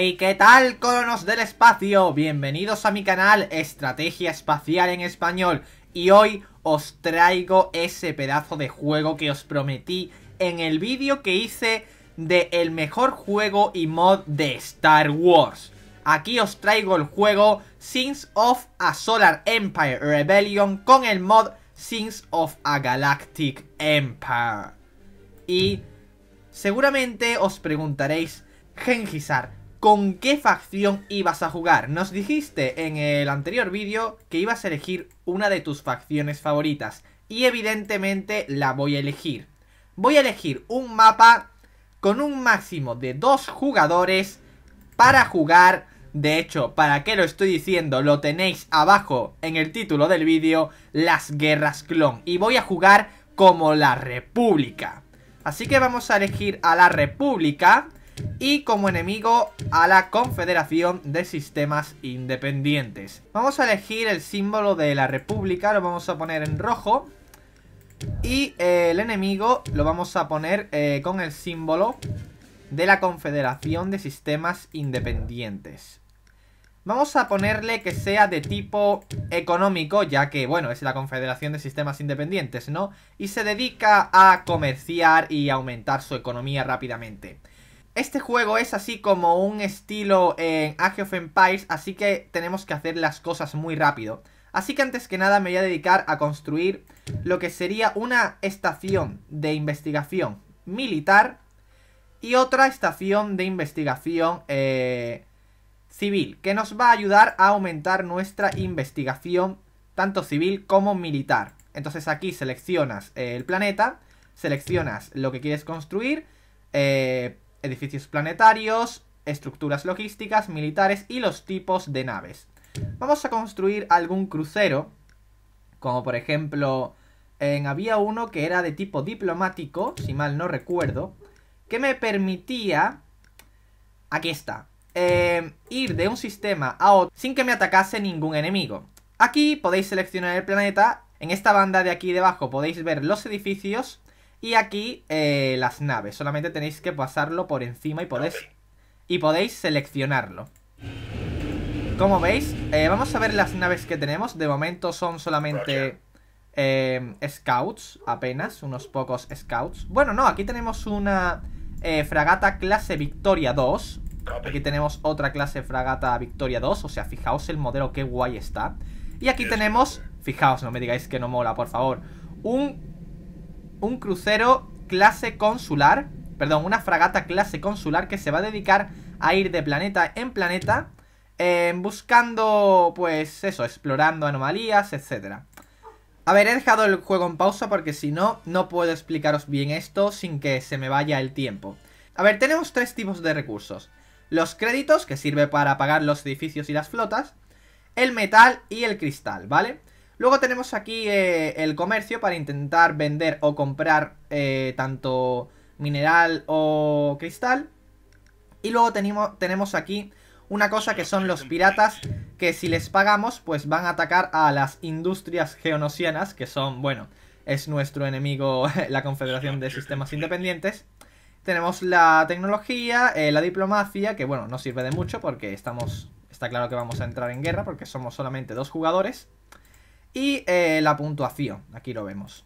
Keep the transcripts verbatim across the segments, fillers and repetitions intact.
Hey, ¿qué tal, colonos del espacio? Bienvenidos a mi canal Estrategia Espacial en Español. Y hoy os traigo ese pedazo de juego que os prometí en el vídeo que hice de el mejor juego y mod de Star Wars. Aquí os traigo el juego Sins of a Solar Empire Rebellion con el mod Sins of a Galactic Empire. Y seguramente os preguntaréis, Gengisar, ¿con qué facción ibas a jugar? Nos dijiste en el anterior vídeo que ibas a elegir una de tus facciones favoritas. Y evidentemente la voy a elegir. Voy a elegir un mapa con un máximo de dos jugadores para jugar. De hecho, ¿para qué lo estoy diciendo? Lo tenéis abajo en el título del vídeo, las guerras clon. Y voy a jugar como la República. Así que vamos a elegir a la República y como enemigo a la Confederación de Sistemas Independientes. Vamos a elegir el símbolo de la República, lo vamos a poner en rojo. Y eh, el enemigo lo vamos a poner eh, con el símbolo de la Confederación de Sistemas Independientes. Vamos a ponerle que sea de tipo económico, ya que, bueno, es la Confederación de Sistemas Independientes, ¿no? Y se dedica a comerciar y aumentar su economía rápidamente. Este juego es así como un estilo en Age of Empires, así que tenemos que hacer las cosas muy rápido. Así que antes que nada me voy a dedicar a construir lo que sería una estación de investigación militar y otra estación de investigación eh, civil, que nos va a ayudar a aumentar nuestra investigación tanto civil como militar. Entonces aquí seleccionas eh, el planeta, seleccionas lo que quieres construir, eh... edificios planetarios, estructuras logísticas, militares y los tipos de naves. Vamos a construir algún crucero, como por ejemplo, en, había uno que era de tipo diplomático, si mal no recuerdo, que me permitía, aquí está, eh, ir de un sistema a otro sin que me atacase ningún enemigo. Aquí podéis seleccionar el planeta, en esta banda de aquí debajo podéis ver los edificios. Y aquí eh, las naves, solamente tenéis que pasarlo por encima y podéis, y podéis seleccionarlo. Como veis, eh, vamos a ver las naves que tenemos. De momento son solamente eh, scouts, apenas, unos pocos scouts. Bueno, no, aquí tenemos una eh, fragata clase Victoria dos. Aquí tenemos otra clase fragata Victoria dos, o sea, fijaos el modelo, qué guay está. Y aquí tenemos, fijaos, no me digáis que no mola, por favor, un... un crucero clase consular, perdón, una fragata clase consular que se va a dedicar a ir de planeta en planeta eh, buscando, pues eso, explorando anomalías, etcétera. A ver, he dejado el juego en pausa porque si no, no puedo explicaros bien esto sin que se me vaya el tiempo. A ver, tenemos tres tipos de recursos. Los créditos, que sirve para pagar los edificios y las flotas, el metal y el cristal, ¿vale? Luego tenemos aquí eh, el comercio para intentar vender o comprar eh, tanto mineral o cristal. Y luego tenemos, tenemos aquí una cosa que son los piratas, que si les pagamos pues van a atacar a las industrias geonosianas, que son, bueno, es nuestro enemigo la Confederación de Sistemas Independientes. Tenemos la tecnología, eh, la diplomacia, que bueno, no sirve de mucho porque estamos, está claro que vamos a entrar en guerra porque somos solamente dos jugadores. Y eh, la puntuación, aquí lo vemos.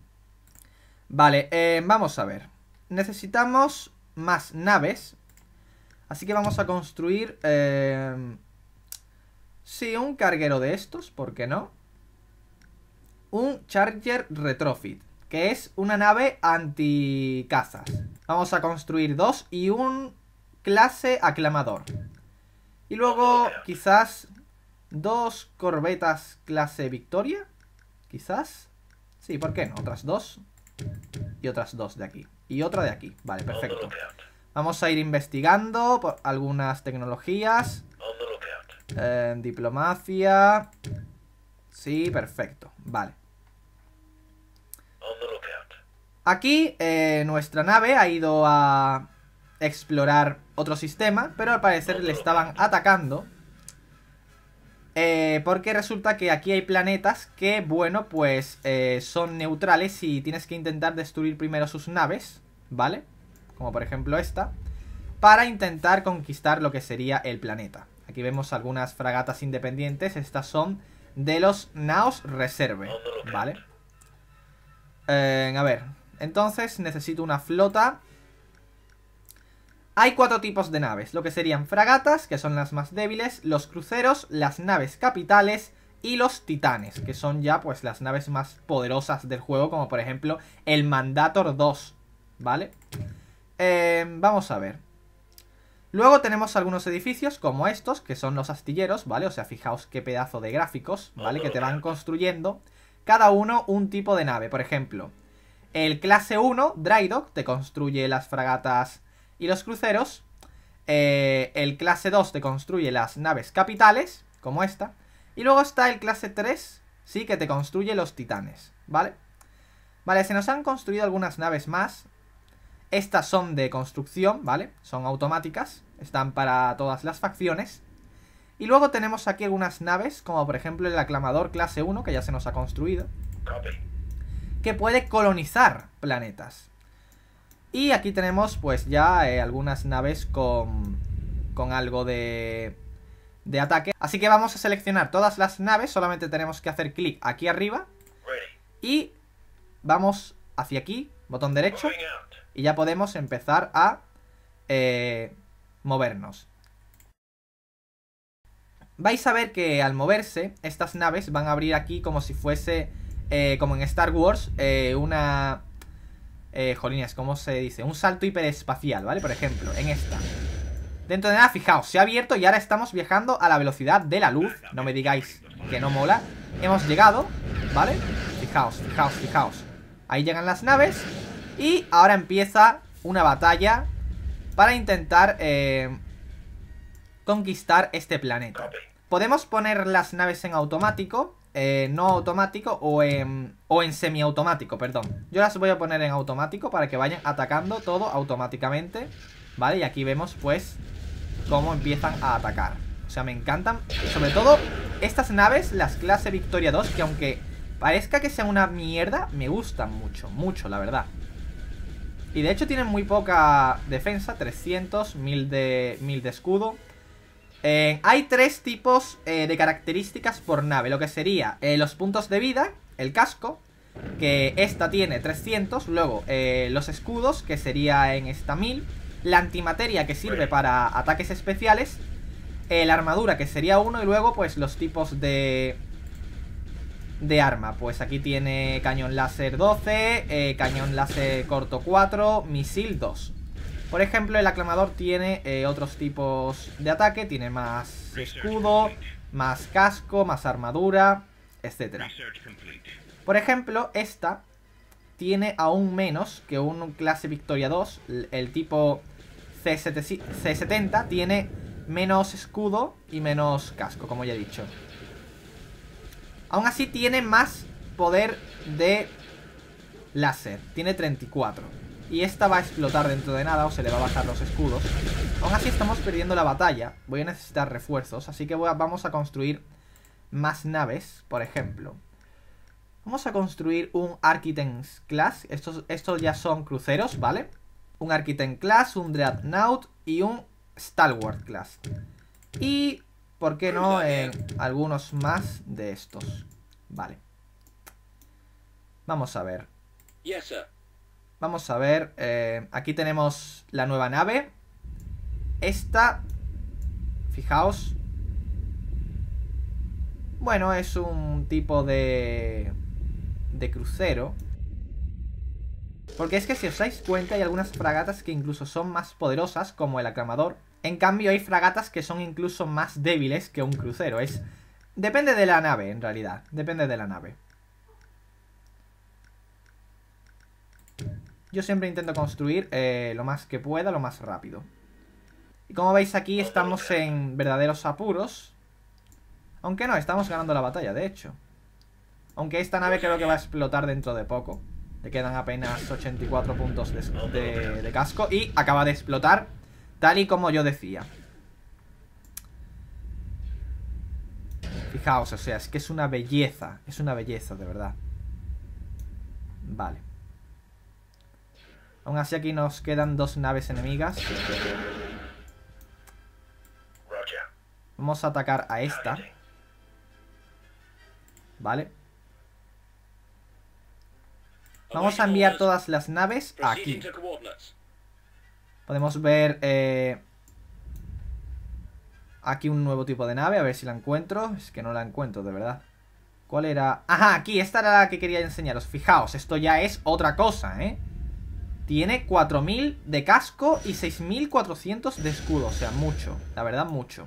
Vale, eh, vamos a ver. Necesitamos más naves. Así que vamos a construir eh, sí, un carguero de estos, ¿por qué no? Un Charger Retrofit, que es una nave anticazas. Vamos a construir dos y un clase aclamador. Y luego quizás dos corbetas clase Victoria, quizás. Sí, ¿por qué no? Otras dos. Y otras dos de aquí. Y otra de aquí. Vale, perfecto. Vamos a ir investigando por algunas tecnologías. Eh, diplomacia. Sí, perfecto. Vale. Aquí eh, nuestra nave ha ido a explorar otro sistema, pero al parecer le estaban atacando. Eh, porque resulta que aquí hay planetas que, bueno, pues eh, son neutrales y tienes que intentar destruir primero sus naves, ¿vale? Como por ejemplo esta. para intentar conquistar lo que sería el planeta. Aquí vemos algunas fragatas independientes. Estas son de los Naos Reserve, ¿vale? Eh, a ver, entonces necesito una flota. Hay cuatro tipos de naves, lo que serían fragatas, que son las más débiles, los cruceros, las naves capitales y los titanes, que son ya pues las naves más poderosas del juego, como por ejemplo el Mandator dos, ¿vale? Eh, vamos a ver. Luego tenemos algunos edificios como estos, que son los astilleros, ¿vale? O sea, fijaos qué pedazo de gráficos, ¿vale? Que te van construyendo cada uno un tipo de nave. Por ejemplo, el clase uno, Drydock, te construye las fragatas y los cruceros. Eh, el clase dos te construye las naves capitales, como esta. Y luego está el clase tres, sí, que te construye los titanes, ¿vale? Vale, se nos han construido algunas naves más. Estas son de construcción, ¿vale? Son automáticas, están para todas las facciones. Y luego tenemos aquí algunas naves, como por ejemplo el aclamador clase uno, que ya se nos ha construido, que puede colonizar planetas. Y aquí tenemos pues ya eh, algunas naves con, con algo de, de ataque. Así que vamos a seleccionar todas las naves, solamente tenemos que hacer clic aquí arriba. Y vamos hacia aquí, botón derecho. Y ya podemos empezar a eh, movernos. Vais a ver que al moverse, estas naves van a abrir aquí como si fuese, eh, como en Star Wars, eh, una... Eh, jolines, ¿cómo se dice? Un salto hiperespacial, ¿vale? Por ejemplo, en esta. Dentro de nada, fijaos, se ha abierto y ahora estamos viajando a la velocidad de la luz. No me digáis que no mola. Hemos llegado, ¿vale? Fijaos, fijaos, fijaos. Ahí llegan las naves. Y ahora empieza una batalla para intentar eh, conquistar este planeta. Podemos poner las naves en automático, eh, no automático o en, o en semiautomático, perdón. Yo las voy a poner en automático para que vayan atacando todo automáticamente, ¿vale? Y aquí vemos pues cómo empiezan a atacar. O sea, me encantan, sobre todo estas naves, las clase Victoria dos, que aunque parezca que sean una mierda, me gustan mucho, mucho, la verdad. Y de hecho tienen muy poca defensa, trescientos, mil de, mil de escudo. Eh, hay tres tipos eh, de características por nave, lo que sería eh, los puntos de vida, el casco, que esta tiene trescientos, luego eh, los escudos, que sería en esta mil, la antimateria, que sirve para ataques especiales, eh, la armadura, que sería uno, y luego pues los tipos de... de arma. Pues aquí tiene cañón láser doce, eh, cañón láser corto cuatro, misil dos. Por ejemplo, el aclamador tiene eh, otros tipos de ataque, tiene más escudo, más casco, más armadura, etcétera. Por ejemplo, esta tiene aún menos que un clase Victoria dos, el tipo C setenta tiene menos escudo y menos casco, como ya he dicho. Aún así tiene más poder de láser, tiene treinta y cuatro. Y esta va a explotar dentro de nada o se le va a bajar los escudos. Aún así estamos perdiendo la batalla. Voy a necesitar refuerzos, así que voy a, vamos a construir más naves, por ejemplo. Vamos a construir un Architect's Class. Estos, estos ya son cruceros, ¿vale? Un Architect Class, un Dreadnought y un Stalwart Class. Y... ¿por qué no en algunos más de estos? Vale. Vamos a ver. Vamos a ver. Eh, aquí tenemos la nueva nave. Esta, fijaos. Bueno, es un tipo de... de crucero. Porque es que si os dais cuenta hay algunas fragatas que incluso son más poderosas, como el aclamador. En cambio hay fragatas que son incluso más débiles que un crucero. Es... depende de la nave, en realidad. Depende de la nave. Yo siempre intento construir eh, lo más que pueda, lo más rápido. Y como veis aquí estamos en verdaderos apuros. Aunque no, estamos ganando la batalla, de hecho. Aunque esta nave creo que va a explotar dentro de poco. Le quedan apenas ochenta y cuatro puntos de, de, de casco. Y acaba de explotar, tal y como yo decía. Fijaos, o sea, es que es una belleza. Es una belleza, de verdad. Vale. Aún así aquí nos quedan dos naves enemigas. Vamos a atacar a esta. Vale. Vamos a enviar todas las naves aquí. Podemos ver eh, aquí un nuevo tipo de nave. A ver si la encuentro. Es que no la encuentro, de verdad. ¿Cuál era? Ajá, aquí, esta era la que quería enseñaros. Fijaos, esto ya es otra cosa, ¿eh? Tiene cuatro mil de casco y seis mil cuatrocientos de escudo. O sea, mucho, la verdad, mucho.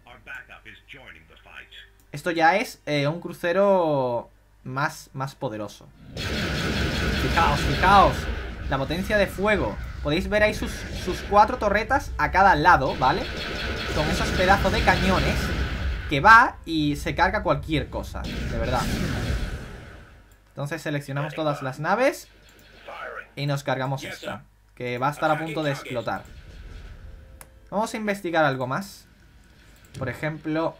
Esto ya es eh, un crucero más, más poderoso. Fijaos, fijaos. La potencia de fuego. Podéis ver ahí sus, sus cuatro torretas a cada lado, ¿vale? Con esos pedazos de cañones que va y se carga cualquier cosa, de verdad. Entonces seleccionamos todas las naves y nos cargamos esta, que va a estar a punto de explotar. Vamos a investigar algo más. Por ejemplo,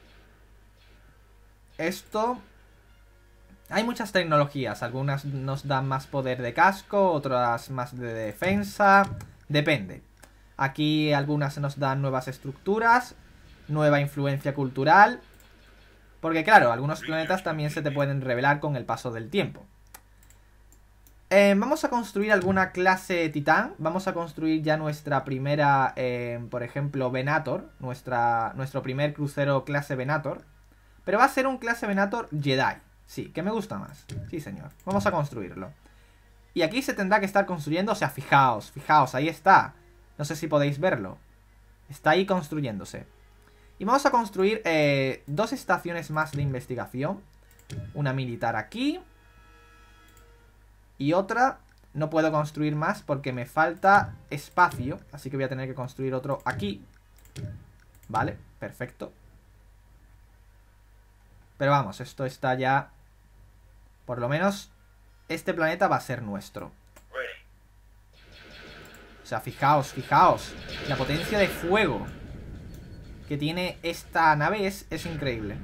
esto. Hay muchas tecnologías. Algunas nos dan más poder de casco, otras más de defensa. Depende. Aquí algunas nos dan nuevas estructuras, nueva influencia cultural. Porque claro, algunos planetas también se te pueden revelar con el paso del tiempo. Eh, vamos a construir alguna clase titán. Vamos a construir ya nuestra primera, eh, por ejemplo, Venator. Nuestra, nuestro primer crucero clase Venator. Pero va a ser un clase Venator Jedi. Sí, que me gusta más. Sí, señor. Vamos a construirlo. Y aquí se tendrá que estar construyendo. O sea, fijaos, fijaos, ahí está. No sé si podéis verlo. Está ahí construyéndose. Y vamos a construir eh, dos estaciones más de investigación. Una militar aquí. Y otra, no puedo construir más porque me falta espacio. Así que voy a tener que construir otro aquí. Vale, perfecto. Pero vamos, esto está ya... Por lo menos, este planeta va a ser nuestro. O sea, fijaos, fijaos. La potencia de fuego que tiene esta nave es, es increíble.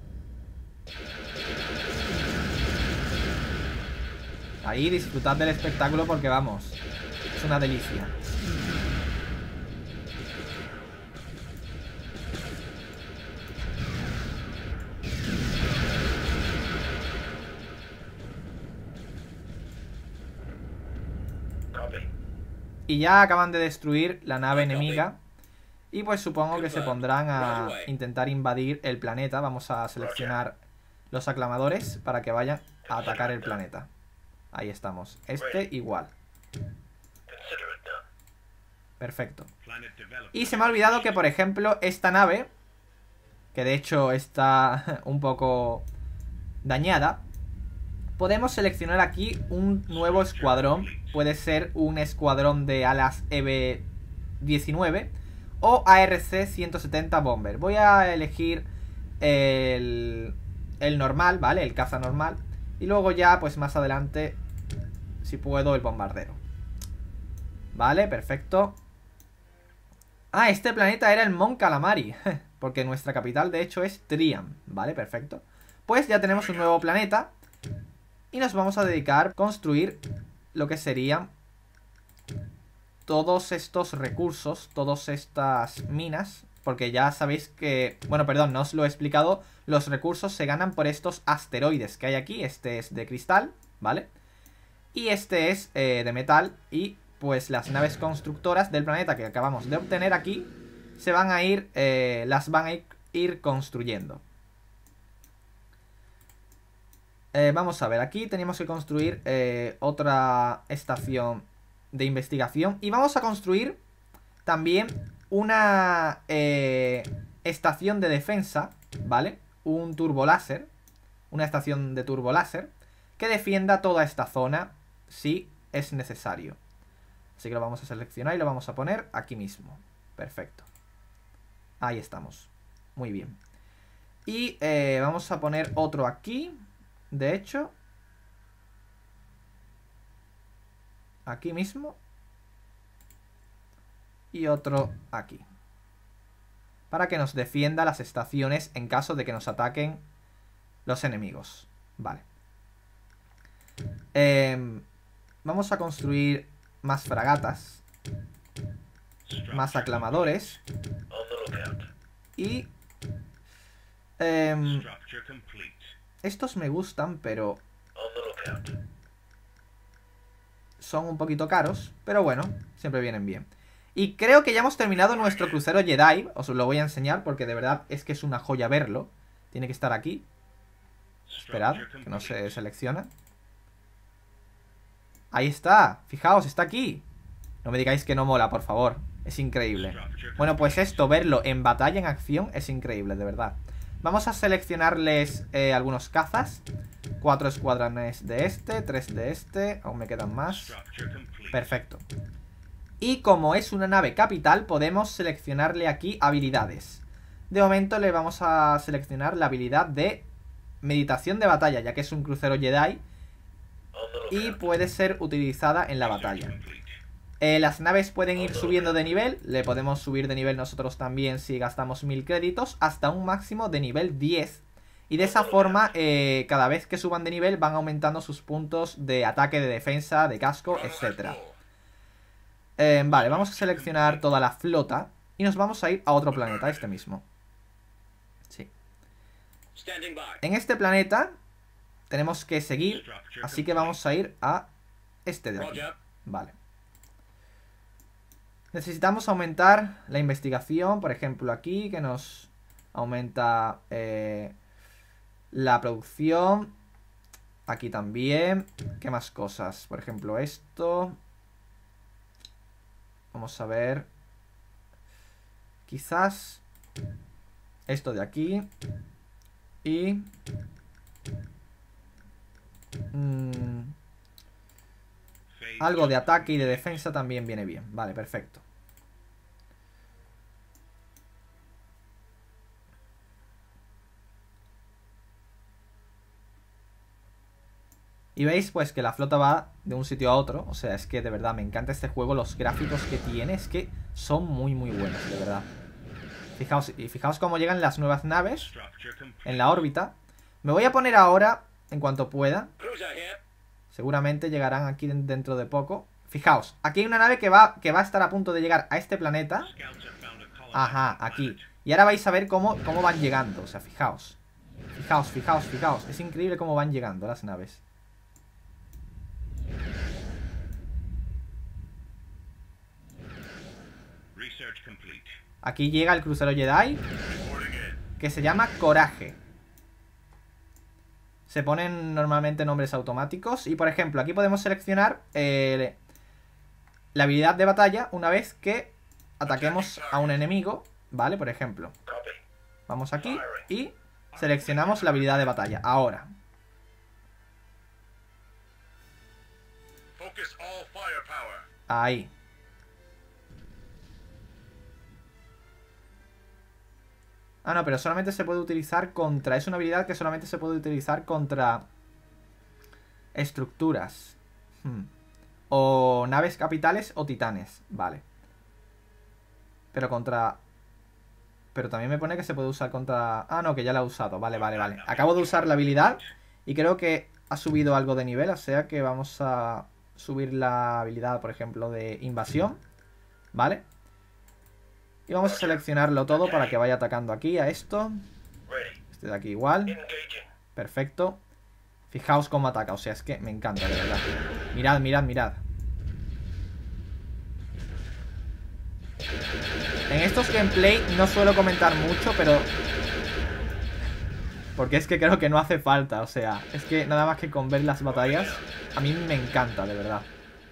Ahí disfrutad del espectáculo porque vamos, es una delicia. Y ya acaban de destruir la nave enemiga. Y pues supongo que se pondrán a intentar invadir el planeta. Vamos a seleccionar los aclamadores para que vayan a atacar el planeta. Ahí estamos. Este igual. Perfecto. Y se me ha olvidado que, por ejemplo, esta nave, que de hecho está un poco dañada, podemos seleccionar aquí un nuevo escuadrón. Puede ser un escuadrón de alas E B diecinueve o A R C ciento setenta Bomber. Voy a elegir el, el normal, ¿vale? El caza normal. Y luego ya, pues más adelante, si puedo, el bombardero. Vale, perfecto. Ah, este planeta era el Mon Calamari. Porque nuestra capital, de hecho, es Triam. Vale, perfecto. Pues ya tenemos un nuevo planeta. Y nos vamos a dedicar a construir lo que serían todos estos recursos, todas estas minas. Porque ya sabéis que... Bueno, perdón, no os lo he explicado. Los recursos se ganan por estos asteroides que hay aquí. Este es de cristal, ¿vale? Y este es eh, de metal. Y pues las naves constructoras del planeta que acabamos de obtener aquí se van a ir... Eh, las van a ir construyendo. Eh, vamos a ver, aquí tenemos que construir eh, otra estación de investigación. Y vamos a construir también una eh, estación de defensa, ¿vale? Un turboláser, una estación de turboláser que defienda toda esta zona si es necesario. Así que lo vamos a seleccionar y lo vamos a poner aquí mismo. Perfecto. Ahí estamos. Muy bien. Y eh, vamos a poner otro aquí. De hecho, aquí mismo. Y otro aquí. Para que nos defienda las estaciones en caso de que nos ataquen los enemigos. Vale. Eh, vamos a construir más fragatas. Más aclamadores. Y Eh, estos me gustan, pero son un poquito caros. Pero bueno, siempre vienen bien. Y creo que ya hemos terminado nuestro crucero Jedi. Os lo voy a enseñar porque de verdad es que es una joya verlo. Tiene que estar aquí. Esperad, que no se selecciona. Ahí está, fijaos, está aquí. No me digáis que no mola, por favor. Es increíble. Bueno, pues esto, verlo en batalla, en acción, es increíble, de verdad. Vamos a seleccionarles eh, algunos cazas. Cuatro escuadrones de este, tres de este. Aún me quedan más. Perfecto. Y como es una nave capital, podemos seleccionarle aquí habilidades. De momento le vamos a seleccionar la habilidad de meditación de batalla, ya que es un crucero Jedi y puede ser utilizada en la batalla. Eh, las naves pueden ir subiendo de nivel. Le podemos subir de nivel nosotros también si gastamos mil créditos, hasta un máximo de nivel diez. Y de esa forma, eh, cada vez que suban de nivel van aumentando sus puntos de ataque, de defensa, de casco, etcétera. Eh, vale, vamos a seleccionar toda la flota y nos vamos a ir a otro planeta, este mismo. Sí. En este planeta tenemos que seguir, así que vamos a ir a este de aquí. Vale. Necesitamos aumentar la investigación, por ejemplo aquí, que nos aumenta eh, la producción. Aquí también. ¿Qué más cosas? Por ejemplo esto. Vamos a ver. Quizás esto de aquí. Y mmm, algo de ataque y de defensa también viene bien. Vale, perfecto. Y veis pues que la flota va de un sitio a otro. O sea, es que de verdad me encanta este juego. Los gráficos que tiene es que son muy muy buenos, de verdad. Fijaos, y fijaos cómo llegan las nuevas naves en la órbita. Me voy a poner ahora, en cuanto pueda. Seguramente llegarán aquí dentro de poco. Fijaos, aquí hay una nave que va, que va a estar a punto de llegar a este planeta. Ajá, aquí. Y ahora vais a ver cómo, cómo van llegando. O sea, fijaos. Fijaos, fijaos, fijaos. Es increíble cómo van llegando las naves. Aquí llega el crucero Jedi, que se llama Coraje. Se ponen normalmente nombres automáticos. Y por ejemplo, aquí podemos seleccionar eh, la habilidad de batalla una vez que ataquemos a un enemigo. Vale, por ejemplo, vamos aquí y seleccionamos la habilidad de batalla. Ahora ahí. Ah, no, pero solamente se puede utilizar contra... Es una habilidad que solamente se puede utilizar contra estructuras. Hmm. O naves capitales o titanes. Vale. Pero contra... Pero también me pone que se puede usar contra... Ah, no, que ya la he usado. Vale, vale, vale. Acabo de usar la habilidad y creo que ha subido algo de nivel. O sea que vamos a subir la habilidad, por ejemplo, de invasión. Vale. Y vamos a seleccionarlo todo para que vaya atacando aquí a esto. Este de aquí igual. Perfecto. Fijaos cómo ataca, o sea, es que me encanta, de verdad. Mirad, mirad, mirad. En estos gameplay no suelo comentar mucho, pero... Porque es que creo que no hace falta, o sea, es que nada más que con ver las batallas, a mí me encanta, de verdad.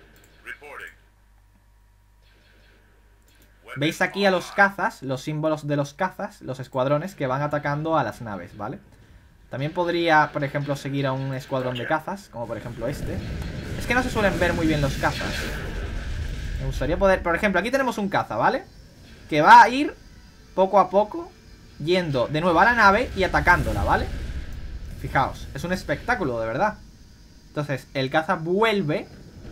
Veis aquí a los cazas, los símbolos de los cazas, los escuadrones que van atacando a las naves, ¿vale? También podría, por ejemplo, seguir a un escuadrón de cazas, como por ejemplo este. Es que no se suelen ver muy bien los cazas. Me gustaría poder... Por ejemplo, aquí tenemos un caza, ¿vale? Que va a ir poco a poco yendo de nuevo a la nave y atacándola, ¿vale? Fijaos, es un espectáculo, de verdad. Entonces, el caza vuelve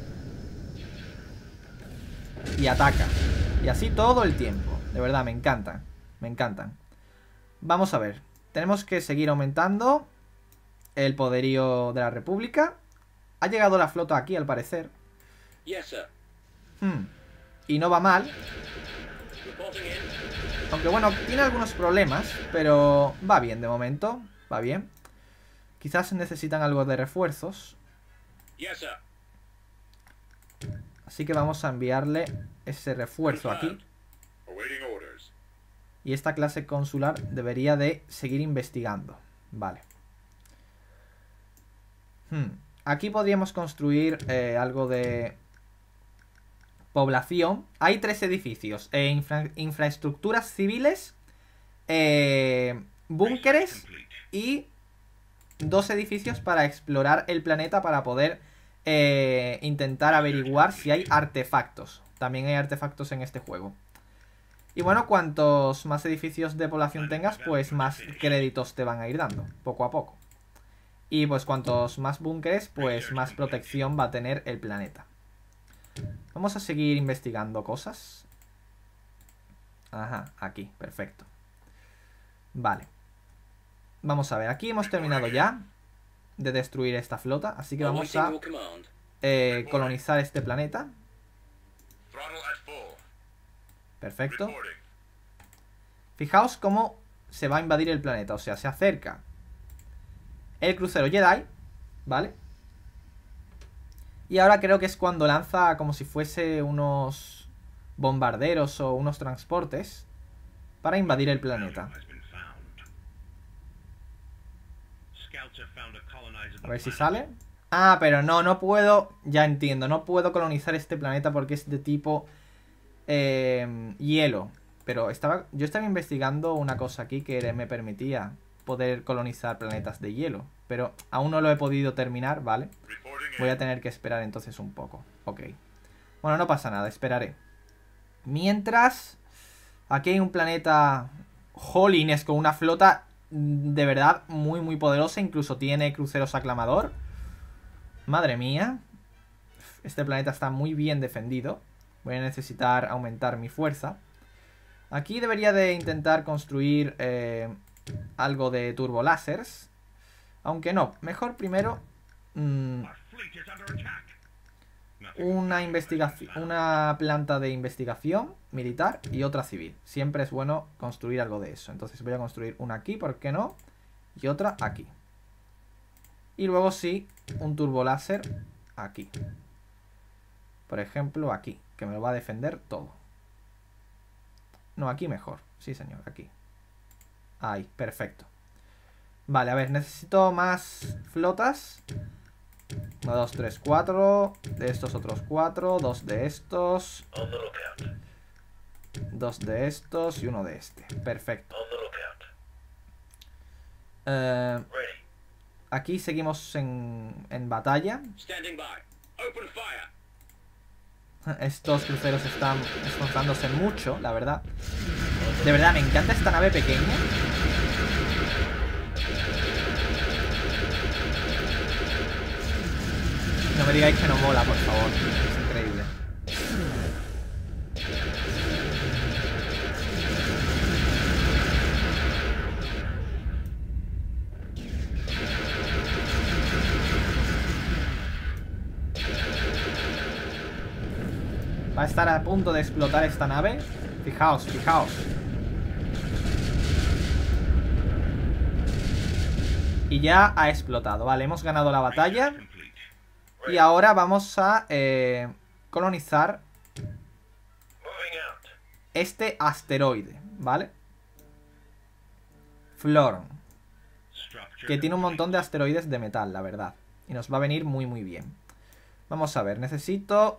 y ataca. Y así todo el tiempo. De verdad, me encantan. Me encantan. Vamos a ver. Tenemos que seguir aumentando el poderío de la República. Ha llegado la flota aquí, al parecer. Hmm. Y no va mal. Aunque bueno, tiene algunos problemas, pero va bien de momento. Va bien. Quizás necesitan algo de refuerzos. Así que vamos a enviarle ese refuerzo aquí. Y esta clase consular debería de seguir investigando. Vale. Hmm. Aquí podríamos construir eh, algo de población. Hay tres edificios. Eh, infra infraestructuras civiles, eh, búnkeres y dos edificios para explorar el planeta para poder eh, intentar averiguar si hay artefactos. También hay artefactos en este juego. Y bueno, cuantos más edificios de población tengas, pues más créditos te van a ir dando, poco a poco. Y pues cuantos más búnkeres, pues más protección va a tener el planeta. Vamos a seguir investigando cosas. Ajá, aquí, perfecto. Vale. Vamos a ver, aquí hemos terminado ya de destruir esta flota, así que vamos a eh, colonizar este planeta. Perfecto. Fijaos cómo se va a invadir el planeta, o sea, se acerca el crucero Jedi, ¿vale? Y ahora creo que es cuando lanza como si fuese unos bombarderos o unos transportes para invadir el planeta. A ver si sale. Ah, pero no, no puedo. Ya entiendo, no puedo colonizar este planeta porque es de tipo eh, hielo. Pero estaba, yo estaba investigando una cosa aquí que me permitía poder colonizar planetas de hielo. Pero aún no lo he podido terminar, ¿vale? Voy a tener que esperar entonces un poco. Ok. Bueno, no pasa nada, esperaré. Mientras, aquí hay un planeta Hollines con una flota de verdad muy muy poderosa. Incluso tiene cruceros aclamador. Madre mía. Este planeta está muy bien defendido. Voy a necesitar aumentar mi fuerza. Aquí debería de intentar construir eh, algo de turbolásers. Aunque no, mejor primero mmm, una investigación, una planta de investigación militar y otra civil. Siempre es bueno construir algo de eso. Entonces voy a construir una aquí, ¿por qué no? Y otra aquí. Y luego sí, un turboláser aquí. Por ejemplo, aquí, que me lo va a defender todo. No, aquí mejor. Sí, señor, aquí. Ahí, perfecto. Vale, a ver, necesito más flotas. uno, dos, tres, cuatro. De estos otros cuatro. Dos de estos. Dos de estos y uno de este. Perfecto. Eh, aquí seguimos en, en batalla. Estos cruceros están esforzándose mucho, la verdad. De verdad, me encanta esta nave pequeña. No me digáis que no mola, por favor. Es increíble. Va a estar a punto de explotar esta nave. Fijaos, fijaos. Y ya ha explotado. Vale, hemos ganado la batalla. Y ahora vamos a eh, colonizar este asteroide, ¿vale? Floron. Que tiene un montón de asteroides de metal, la verdad. Y nos va a venir muy muy bien. Vamos a ver, necesito...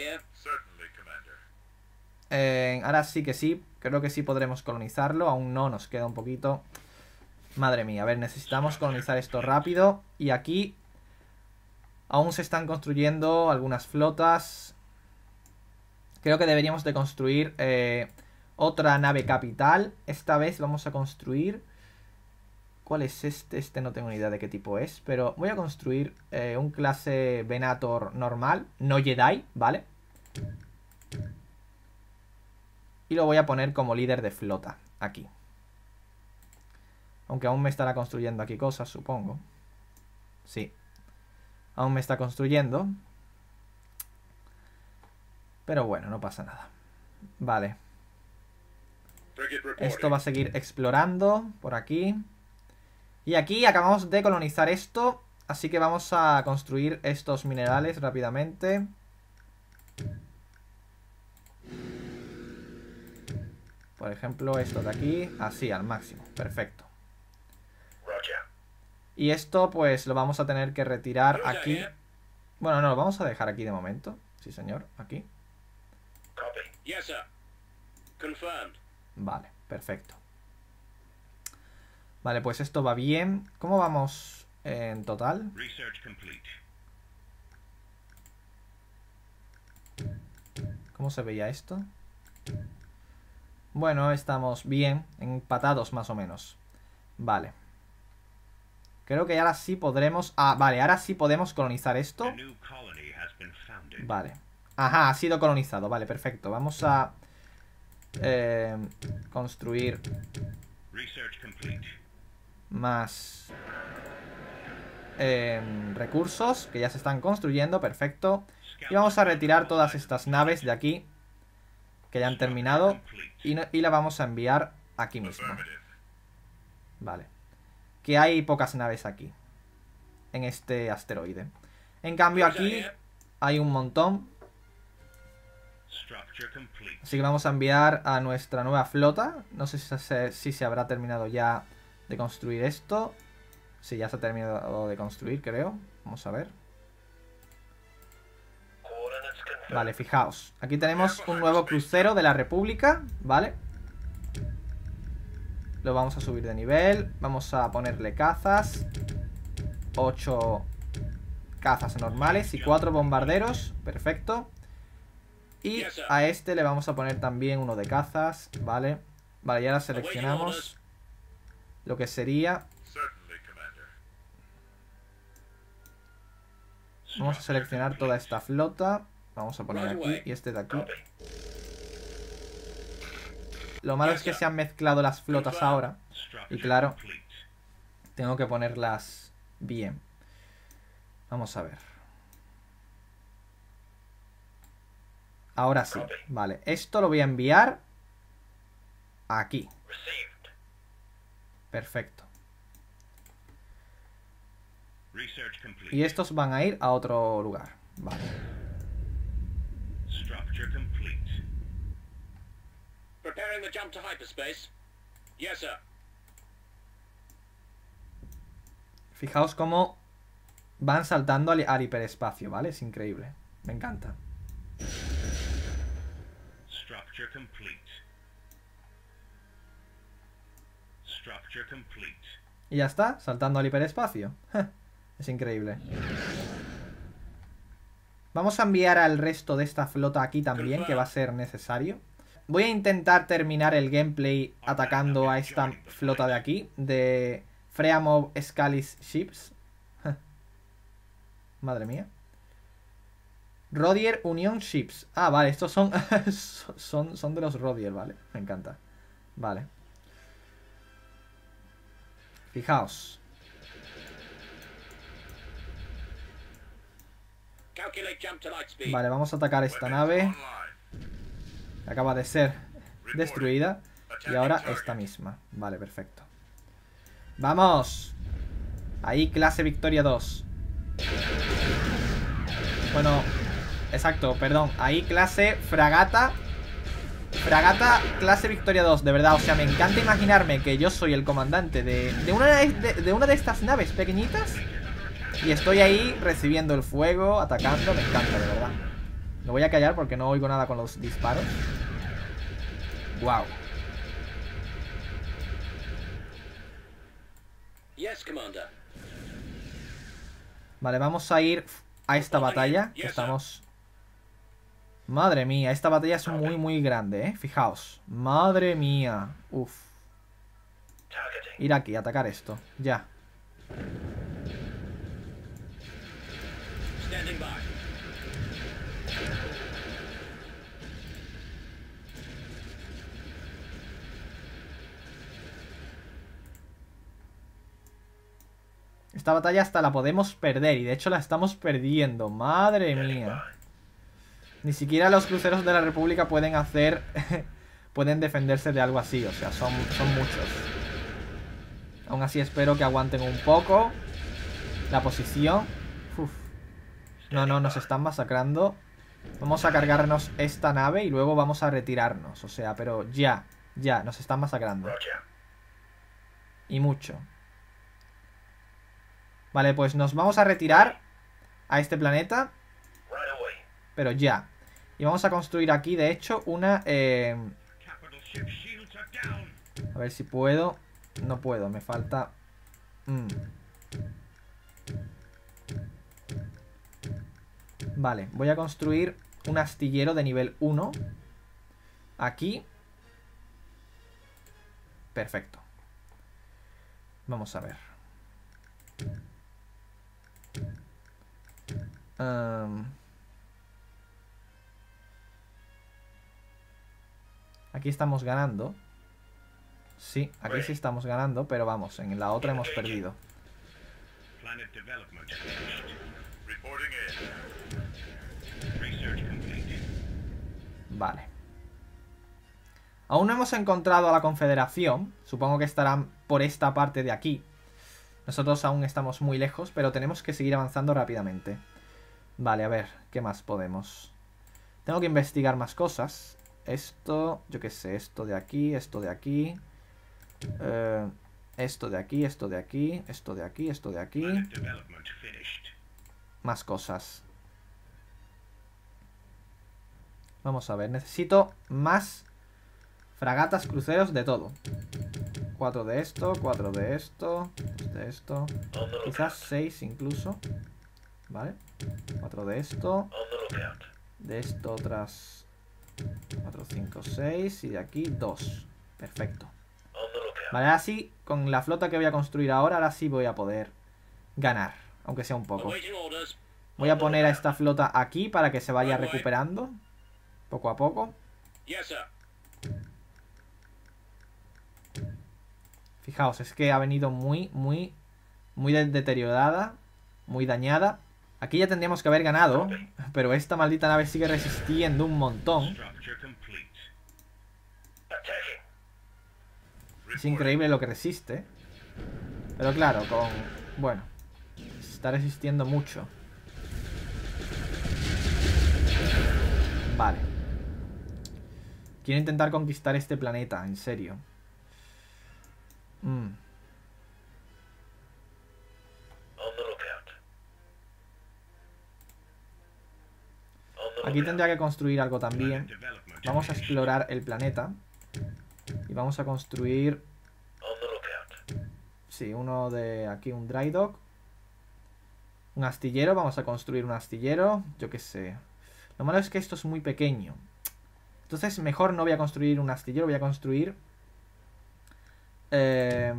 Eh, ahora sí que sí, creo que sí podremos colonizarlo. Aún no, nos queda un poquito. Madre mía, a ver, necesitamos colonizar esto rápido. Y aquí aún se están construyendo algunas flotas. Creo que deberíamos de construir eh, otra nave capital. Esta vez vamos a construir... ¿Cuál es este? Este no tengo ni idea de qué tipo es. Pero voy a construir eh, un clase Venator normal, no Jedi, ¿vale? Y lo voy a poner como líder de flota, aquí. Aunque aún me estará construyendo aquí cosas, supongo. Sí. Aún me está construyendo. Pero bueno, no pasa nada. Vale. Esto va a seguir explorando por aquí. Y aquí acabamos de colonizar esto. Así que vamos a construir estos minerales rápidamente. Por ejemplo, esto de aquí. Así, al máximo. Perfecto. Y esto pues lo vamos a tener que retirar aquí. Bueno, no, lo vamos a dejar aquí de momento. Sí, señor, aquí. Vale, perfecto. Vale, pues esto va bien. ¿Cómo vamos en total? ¿Cómo se veía esto? Bueno, estamos bien, empatados más o menos. Vale. Creo que ahora sí podremos... Ah, vale, ahora sí podemos colonizar esto. Vale. Ajá, ha sido colonizado, vale, perfecto. Vamos a... Eh, construir... Más... Eh, recursos que ya se están construyendo, perfecto. Y vamos a retirar todas estas naves de aquí que ya han terminado y, no, y la vamos a enviar aquí mismo. Vale. Que hay pocas naves aquí en este asteroide. En cambio aquí hay un montón. Así que vamos a enviar a nuestra nueva flota. No sé si se, si se habrá terminado ya de construir esto. Sí, ya se ha terminado de construir, creo. Vamos a ver. Vale, fijaos. Aquí tenemos un nuevo crucero de la República, ¿vale? Lo vamos a subir de nivel. Vamos a ponerle cazas. ocho cazas normales y cuatro bombarderos. Perfecto. Y a este le vamos a poner también uno de cazas, ¿vale? Vale, y ahora seleccionamos lo que sería... Vamos a seleccionar toda esta flota. Vamos a poner aquí y este de aquí. Lo malo es que se han mezclado las flotas ahora. Y claro, tengo que ponerlas bien. Vamos a ver. Ahora sí, vale. Esto lo voy a enviar aquí. Perfecto. Y estos van a ir a otro lugar. Vale. Fijaos cómo van saltando al, al hiperespacio, ¿vale? Es increíble. Me encanta. Y ya está, saltando al hiperespacio. Es increíble. Vamos a enviar al resto de esta flota aquí también, que va a ser necesario. Voy a intentar terminar el gameplay atacando a esta flota de aquí, de Freamov Scalis Ships. Madre mía. Rodier Union Ships. Ah, vale, estos son, son, son de los Rodier, vale. Me encanta. Vale. Fijaos. Vale, vamos a atacar esta nave. Acaba de ser destruida. Y ahora esta misma. Vale, perfecto. ¡Vamos! Ahí, clase Victoria dos. Bueno, exacto, perdón. Ahí, clase Fragata. Fragata, clase Victoria dos. De verdad, o sea, me encanta imaginarme que yo soy el comandante de, de, una, de, de una de estas naves pequeñitas. Y estoy ahí recibiendo el fuego, atacando. Me encanta, de verdad. Me voy a callar porque no oigo nada con los disparos. Wow. Vale, vamos a ir a esta batalla que estamos... Madre mía, esta batalla es muy, muy grande, ¿eh? Fijaos. Madre mía. Uf. Ir aquí, atacar esto. Ya. Esta batalla hasta la podemos perder. Y de hecho la estamos perdiendo. Madre mía. Ni siquiera los cruceros de la República pueden hacer pueden defenderse de algo así. O sea, son, son muchos. Aún así espero que aguanten un poco la posición. Uf. No, no, nos están masacrando. Vamos a cargarnos esta nave y luego vamos a retirarnos. O sea, pero ya, ya, nos están masacrando. Y mucho. Vale, pues nos vamos a retirar a este planeta. Pero ya. Y vamos a construir aquí, de hecho, una... Eh... A ver si puedo. No puedo, me falta... Mm. Vale, voy a construir un astillero de nivel uno. Aquí. Perfecto. Vamos a ver. Um... Aquí estamos ganando. Sí, aquí sí estamos ganando, pero vamos, en la otra hemos perdido. Vale. Aún no hemos encontrado a la Confederación. Supongo que estarán por esta parte de aquí. Nosotros aún estamos muy lejos, pero tenemos que seguir avanzando rápidamente. Vale, a ver, ¿qué más podemos? Tengo que investigar más cosas. Esto, yo qué sé, esto de aquí, esto de aquí. Eh, esto de aquí, esto de aquí, esto de aquí, esto de aquí. Más cosas. Vamos a ver, necesito más fragatas, cruceros, de todo. Cuatro de esto, cuatro de esto, de esto. Quizás seis incluso. Vale. Cuatro de esto. De esto otras... cuatro, cinco, seis. Y de aquí dos. Perfecto. Vale, ahora sí, con la flota que voy a construir ahora, ahora sí voy a poder ganar. Aunque sea un poco. Voy a poner a esta flota aquí para que se vaya recuperando. Poco a poco. Fijaos, es que ha venido muy, muy, muy deteriorada. Muy dañada. Aquí ya tendríamos que haber ganado. Pero esta maldita nave sigue resistiendo un montón. Es increíble lo que resiste. Pero claro, con... Bueno, está resistiendo mucho. Vale. Quiero intentar conquistar este planeta, en serio. Mm. Aquí tendría que construir algo también. Vamos a explorar el planeta. Y vamos a construir... Sí, uno de aquí, un dry dock. Un astillero, vamos a construir un astillero. Yo qué sé. Lo malo es que esto es muy pequeño. Entonces mejor no voy a construir un astillero, voy a construir... Eh,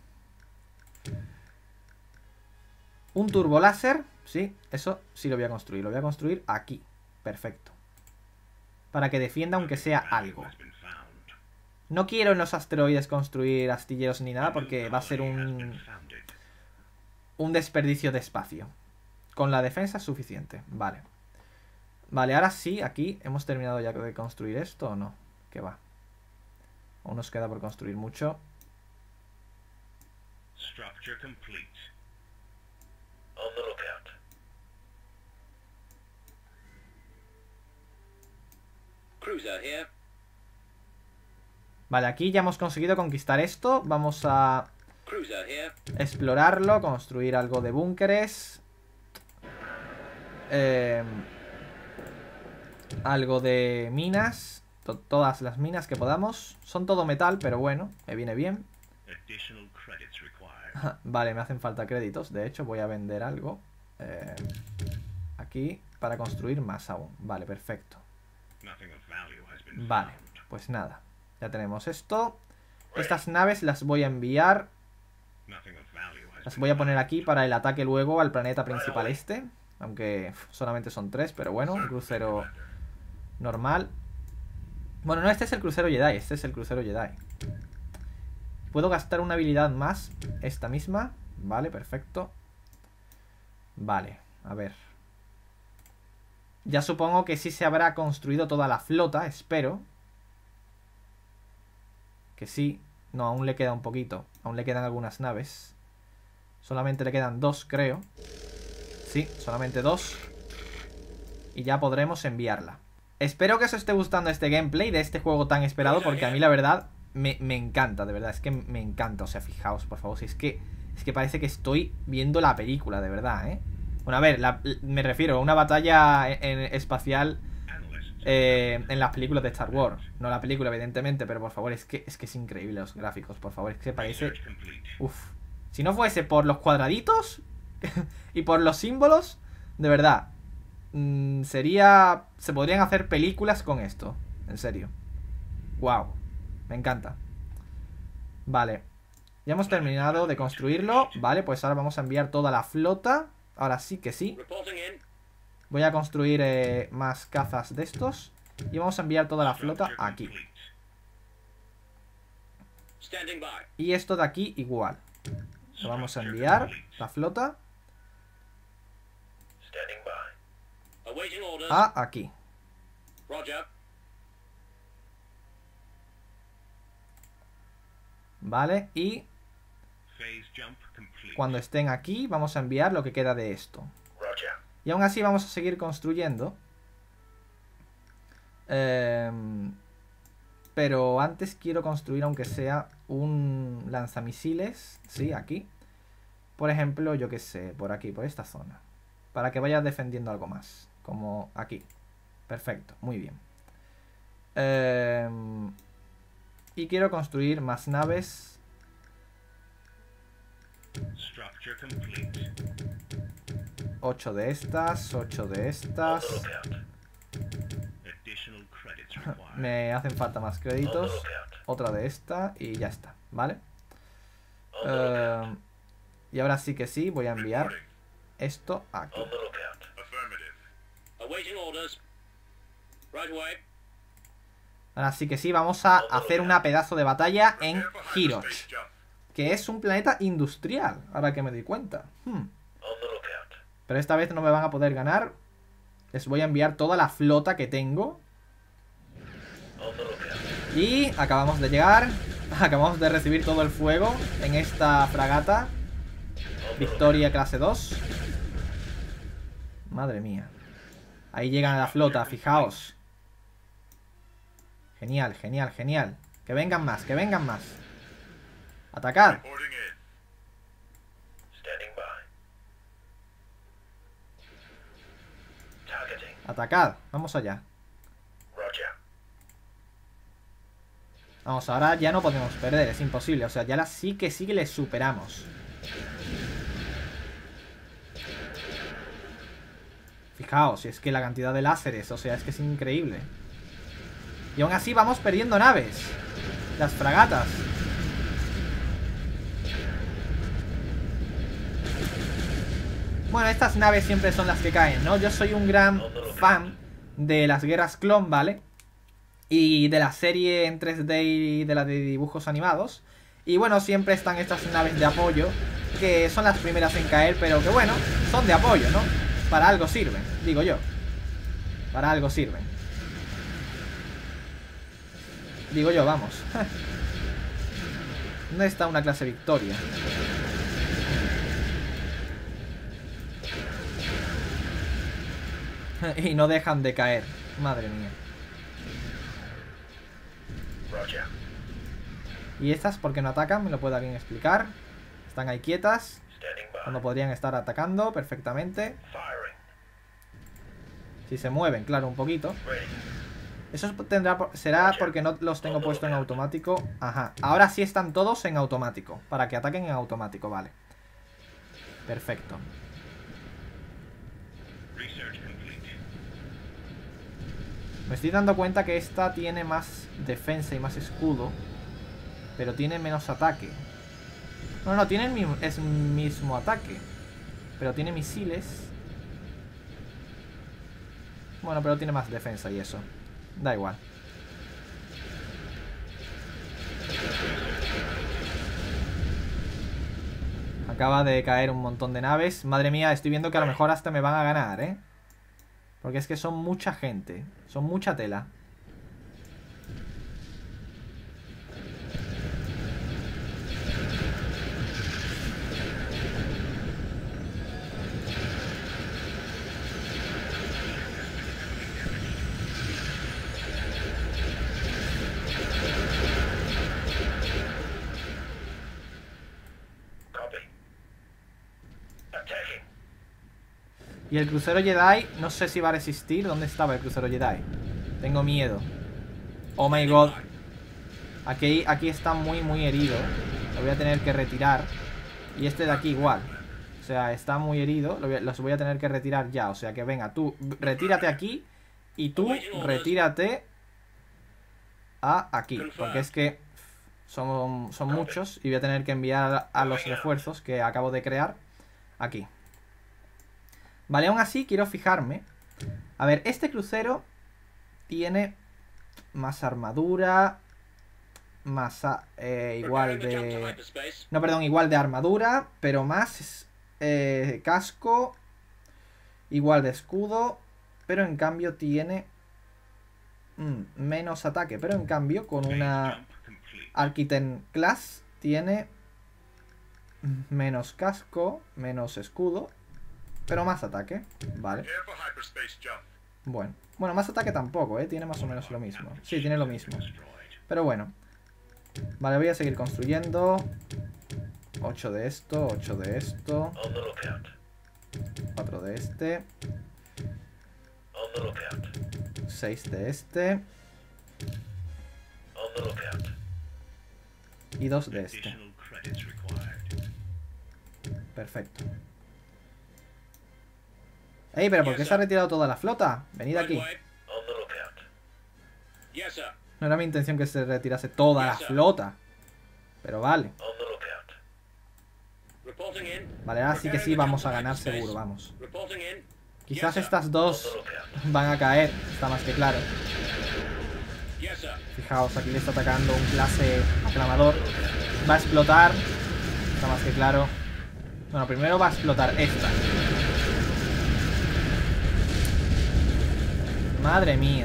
un turboláser. Sí, eso sí lo voy a construir. Lo voy a construir aquí. Perfecto. Para que defienda aunque sea algo. No quiero en los asteroides construir astilleros ni nada porque va a ser un... Un desperdicio de espacio. Con la defensa es suficiente. Vale. Vale, ahora sí, aquí hemos terminado ya de construir esto o no. ¿Qué va? Aún nos queda por construir mucho. Vale, aquí ya hemos conseguido conquistar esto. Vamos a explorarlo, construir algo de búnkeres. Eh, algo de minas. To- todas las minas que podamos. Son todo metal, pero bueno, me viene bien. Vale, me hacen falta créditos. De hecho, voy a vender algo. Eh, aquí, para construir más aún. Vale, perfecto. Vale, pues nada. Ya tenemos esto. Estas naves las voy a enviar. Las voy a poner aquí para el ataque luego al planeta principal este. Aunque solamente son tres, pero bueno, un crucero normal. Bueno, no, este es el crucero Jedi. Este es el crucero Jedi. Puedo gastar una habilidad más. Esta misma. Vale, perfecto. Vale, a ver. Ya supongo que sí se habrá construido toda la flota, espero. Que sí. No, aún le queda un poquito. Aún le quedan algunas naves. Solamente le quedan dos, creo. Sí, solamente dos. Y ya podremos enviarla. Espero que os esté gustando este gameplay de este juego tan esperado, porque a mí la verdad me, me encanta, de verdad, es que me encanta. O sea, fijaos, por favor, si es que es que parece que estoy viendo la película, de verdad, ¿eh? Bueno, a ver, la, me refiero a una batalla en, en espacial eh, en las películas de Star Wars. No la película, evidentemente, pero por favor, es que es que es increíble los gráficos, por favor, es que parece... Uf. Si no fuese por los cuadraditos y por los símbolos, de verdad, mmm, sería... Se podrían hacer películas con esto, en serio. Wow, me encanta. Vale, ya hemos terminado de construirlo. Vale, pues ahora vamos a enviar toda la flota. Ahora sí que sí. Voy a construir eh, más cazas de estos. Y vamos a enviar toda la flota aquí. Y esto de aquí igual. Lo vamos a enviar, la flota, a aquí. Vale, y cuando estén aquí vamos a enviar lo que queda de esto. Y aún así vamos a seguir construyendo. Eh, pero antes quiero construir, aunque sea un lanzamisiles. Sí, aquí. Por ejemplo, yo qué sé, por aquí, por esta zona. Para que vaya defendiendo algo más. Como aquí. Perfecto, muy bien. Eh, y quiero construir más naves. ocho de estas, ocho de estas. Me hacen falta más créditos. Otra de esta y ya está, ¿vale? Uh, y ahora sí que sí, voy a enviar esto aquí. Ahora sí que sí, vamos a hacer una pedazo de batalla en Hiroch, que es un planeta industrial, ahora que me doy cuenta. Hmm. Pero esta vez no me van a poder ganar. Les voy a enviar toda la flota que tengo. Y acabamos de llegar. Acabamos de recibir todo el fuego en esta fragata Victoria clase dos. Madre mía. Ahí llegan a la flota, fijaos. Genial, genial, genial. Que vengan más, que vengan más. Atacad. Atacad, vamos allá. Vamos, ahora ya no podemos perder, es imposible. O sea, ya la sí que sí que les superamos. Fijaos, es que la cantidad de láseres, o sea, es que es increíble. Y aún así vamos perdiendo naves. Las fragatas. Bueno, estas naves siempre son las que caen, ¿no? Yo soy un gran fan de las guerras clon, ¿vale? Y de la serie en tres D y de la de dibujos animados. Y bueno, siempre están estas naves de apoyo, que son las primeras en caer, pero que bueno, son de apoyo, ¿no? Para algo sirven, digo yo. Para algo sirven. Digo yo, vamos. ¿Dónde está una clase Victoria? Y no dejan de caer. Madre mía. ¿Y estas por qué no atacan? ¿Me lo puede alguien explicar? Están ahí quietas, cuando podrían estar atacando perfectamente. Si se mueven, claro, un poquito. Eso tendrá, será porque no los tengo puesto en automático. Ajá, ahora sí están todos en automático, para que ataquen en automático, vale. Perfecto. Me estoy dando cuenta que esta tiene más defensa y más escudo, pero tiene menos ataque. No, no, tiene el mismo, es mismo ataque, pero tiene misiles. Bueno, pero tiene más defensa y eso. Da igual. Acaba de caer un montón de naves. Madre mía, estoy viendo que a lo mejor hasta me van a ganar, ¿eh? Porque es que son mucha gente. Son mucha tela. Y el crucero Jedi, no sé si va a resistir. ¿Dónde estaba el crucero Jedi? Tengo miedo. Oh my god. Aquí, aquí está muy, muy herido. Lo voy a tener que retirar. Y este de aquí igual. O sea, está muy herido. Lo voy, los voy a tener que retirar ya. O sea que venga, tú retírate aquí. Y tú retírate a aquí. Porque es que son, son muchos. Y voy a tener que enviar a los refuerzos que acabo de crear aquí. Vale, aún así quiero fijarme. A ver, este crucero tiene más armadura. Más eh, igual de... No, perdón, igual de armadura. Pero más eh, casco. Igual de escudo. Pero en cambio tiene mm, menos ataque. Pero en cambio con una Architect Class tiene menos casco, menos escudo, pero más ataque. Vale. Bueno, bueno, más ataque tampoco, ¿eh? Tiene más o menos lo mismo. Sí, tiene lo mismo. Pero bueno. Vale, voy a seguir construyendo. ocho de esto, ocho de esto. cuatro de este. seis de este. Y dos de este. Perfecto. Ey, pero ¿por qué se ha retirado toda la flota? Venid aquí. No era mi intención que se retirase toda la flota. Pero vale. Vale, ahora sí que sí vamos a ganar seguro, vamos. Quizás estas dos van a caer, está más que claro. Fijaos, aquí le está atacando un clase aclamador. Va a explotar. Está más que claro. Bueno, primero va a explotar esta. Madre mía.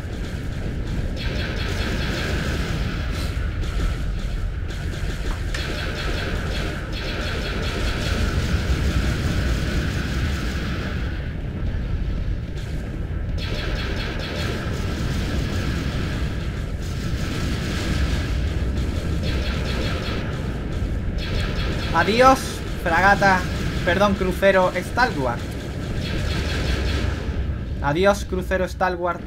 Adiós, fragata, perdón, crucero Stalwart. Adiós, crucero Stalwart.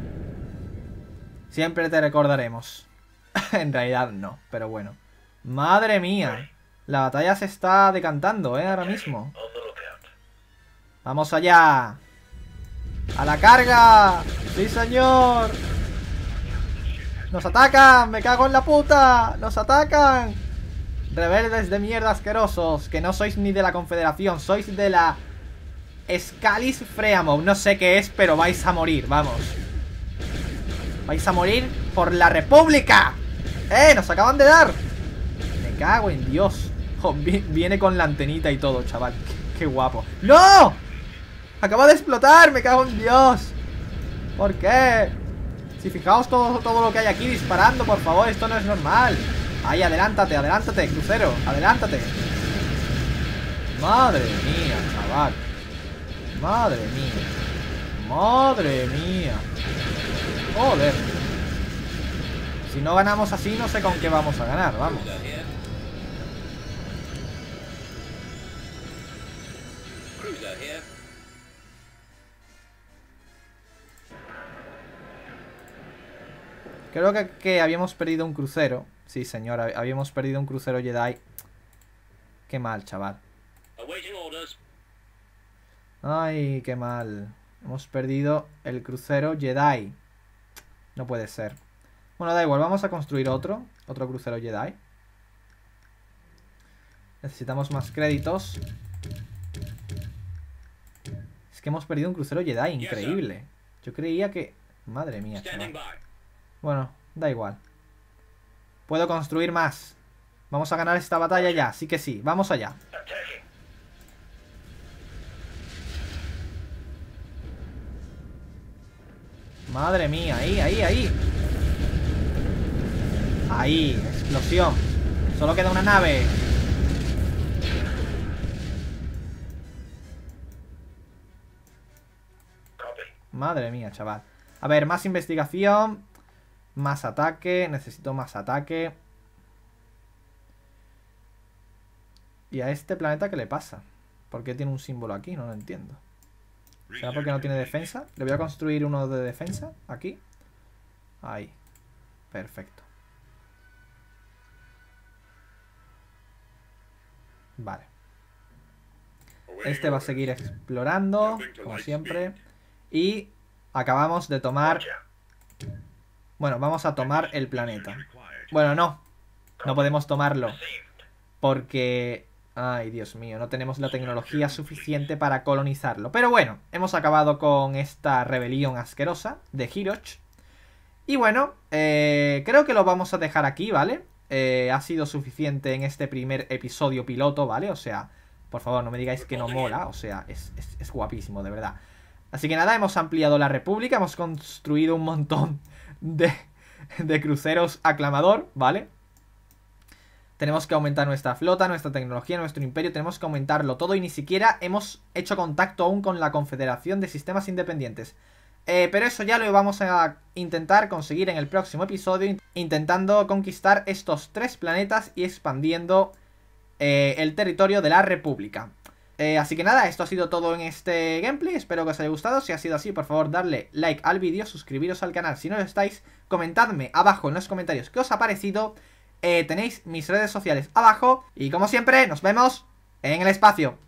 Siempre te recordaremos. En realidad no, pero bueno. Madre mía. La batalla se está decantando, ¿eh? Ahora mismo. Vamos allá. ¡A la carga! ¡Sí, señor! ¡Nos atacan! ¡Me cago en la puta! ¡Nos atacan! Rebeldes de mierda asquerosos, que no sois ni de la Confederación, sois de la Scalis Freamouth. No sé qué es, pero vais a morir, vamos. Vais a morir por la República. ¡Eh! ¡Nos acaban de dar! Me cago en Dios. Oh, vi viene con la antenita y todo, chaval. Qué, qué guapo. ¡No! Acaba de explotar, me cago en Dios. ¿Por qué? Si fijaos todo, todo lo que hay aquí disparando, por favor, esto no es normal. Ahí, adelántate, adelántate, crucero, adelántate. Madre mía, chaval. Madre mía. Madre mía. Joder. Si no ganamos así, no sé con qué vamos a ganar, vamos. Creo que, que habíamos perdido un crucero. Sí, señor, habíamos perdido un crucero Jedi. Qué mal, chaval. Ay, qué mal. Hemos perdido el crucero Jedi. No puede ser. Bueno, da igual, vamos a construir otro. Otro crucero Jedi. Necesitamos más créditos. Es que hemos perdido un crucero Jedi, increíble. Yo creía que... Madre mía, chaval. Bueno, da igual. Puedo construir más. Vamos a ganar esta batalla ya, sí que sí, vamos allá. Madre mía, ahí, ahí, ahí. Ahí, explosión. Solo queda una nave. Madre mía, chaval. A ver, más investigación. Más ataque, necesito más ataque. ¿Y a este planeta qué le pasa? ¿Por qué tiene un símbolo aquí? No lo entiendo. ¿Será porque no tiene defensa? Le voy a construir uno de defensa. Aquí. Ahí. Perfecto. Vale. Este va a seguir explorando, como siempre. Y acabamos de tomar... Bueno, vamos a tomar el planeta. Bueno, no. No podemos tomarlo. Porque... Ay, Dios mío, no tenemos la tecnología suficiente para colonizarlo. Pero bueno, hemos acabado con esta rebelión asquerosa de Hiroch. Y bueno, eh, creo que lo vamos a dejar aquí, ¿vale? Eh, ha sido suficiente en este primer episodio piloto, ¿vale? O sea, por favor, no me digáis que no mola. O sea, es, es, es guapísimo, de verdad. Así que nada, hemos ampliado la república. Hemos construido un montón de, de cruceros aclamador, ¿vale? Tenemos que aumentar nuestra flota, nuestra tecnología, nuestro imperio. Tenemos que aumentarlo todo y ni siquiera hemos hecho contacto aún con la Confederación de Sistemas Independientes. Eh, pero eso ya lo vamos a intentar conseguir en el próximo episodio, intentando conquistar estos tres planetas y expandiendo eh, el territorio de la República. Eh, así que nada, esto ha sido todo en este gameplay. Espero que os haya gustado. Si ha sido así, por favor, darle like al vídeo, suscribiros al canal si no lo estáis, comentadme abajo en los comentarios qué os ha parecido. Eh, tenéis mis redes sociales abajo y como siempre, nos vemos en el espacio.